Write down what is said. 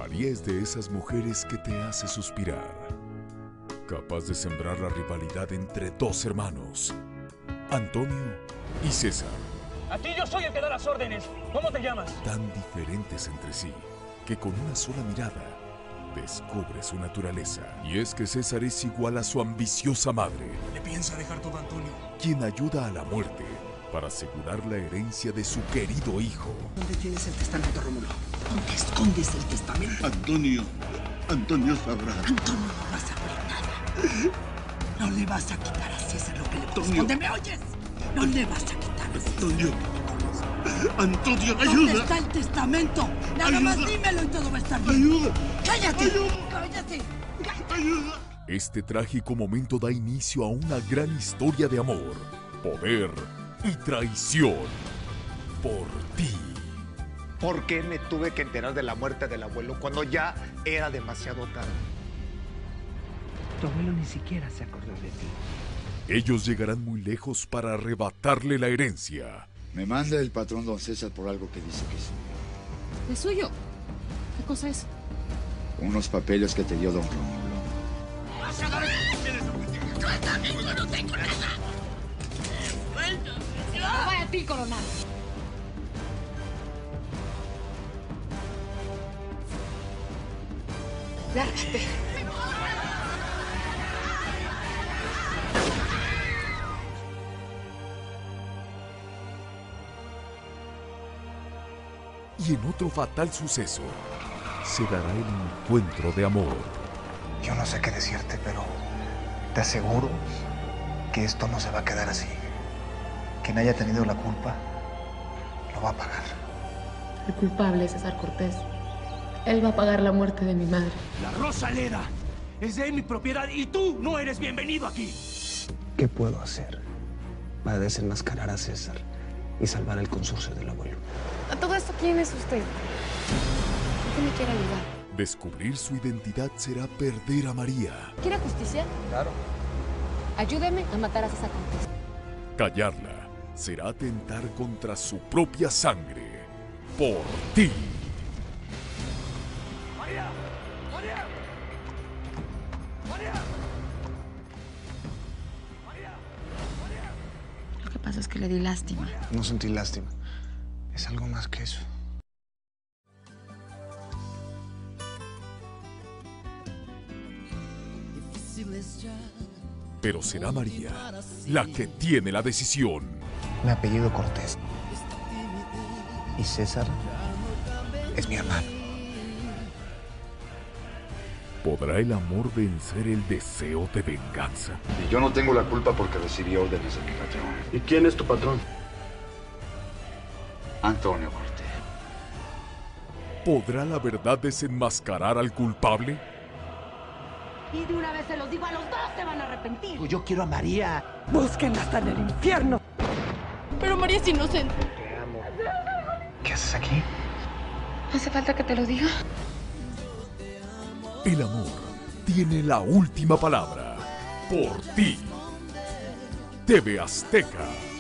María es de esas mujeres que te hace suspirar, capaz de sembrar la rivalidad entre dos hermanos, Antonio y César. Aquí yo soy el que da las órdenes. ¿Cómo te llamas? Tan diferentes entre sí, que con una sola mirada descubre su naturaleza. Y es que César es igual a su ambiciosa madre. Le piensa dejar todo a Antonio, Quien ayuda a la muerte para asegurar la herencia de su querido hijo. ¿Dónde tienes el testamento, Rómulo? ¿Dónde escondes el testamento? Antonio sabrá. Antonio, no vas a ver nada. No le vas a quitar a César lo que le corresponde. ¿Me oyes? No le vas a quitar a César. Antonio, ¿Dónde ayuda. está el testamento? Nada Ayuda. más dímelo y todo va a estar bien. Ayuda. ¡Cállate! Ayuda. ¡Cállate! Ayuda. Este trágico momento da inicio a una gran historia de amor, poder y traición. Por ti. ¿Por qué me tuve que enterar de la muerte del abuelo cuando ya era demasiado tarde? Tu abuelo ni siquiera se acordó de ti. Ellos llegarán muy lejos para arrebatarle la herencia. Me manda el patrón don César por algo que dice que es ¿Es suyo? ¿Qué cosa es? unos papeles que te dio don Rómulo. ¡No tengo nada! No vaya a ti, coronel. Lárgate. Y en otro fatal suceso, se dará el encuentro de amor. Yo no sé qué decirte, pero te aseguro que esto no se va a quedar así. Quien haya tenido la culpa, lo va a pagar. El culpable es César Cortés. Él va a pagar la muerte de mi madre. La Rosaleda es de mi propiedad y tú no eres bienvenido aquí. ¿Qué puedo hacer para desenmascarar a César y salvar el consorcio del abuelo? ¿A todo esto quién es usted? ¿Por qué me quiere ayudar? Descubrir su identidad será perder a María. ¿Quiere justicia? Claro. Ayúdeme a matar a César Cortés. Callarla será atentar contra su propia sangre. Por ti. ¡María! ¡María! ¡María! ¡María! ¡María! Lo que pasa es que le di lástima. No sentí lástima. Es algo más que eso. Pero será María la que tiene la decisión. Mi apellido Cortés. Y César es mi hermano. ¿Podrá el amor vencer el deseo de venganza? Y yo no tengo la culpa porque recibí órdenes de mi patrón. ¿Y quién es tu patrón? Antonio Cortés. ¿Podrá la verdad desenmascarar al culpable? Y de una vez se los digo, a los dos se van a arrepentir. Yo quiero a María. Busquen hasta en el infierno. Pero María es inocente. Te amo. ¿Qué haces aquí? ¿Hace falta que te lo diga? El amor tiene la última palabra. Por ti. TV Azteca.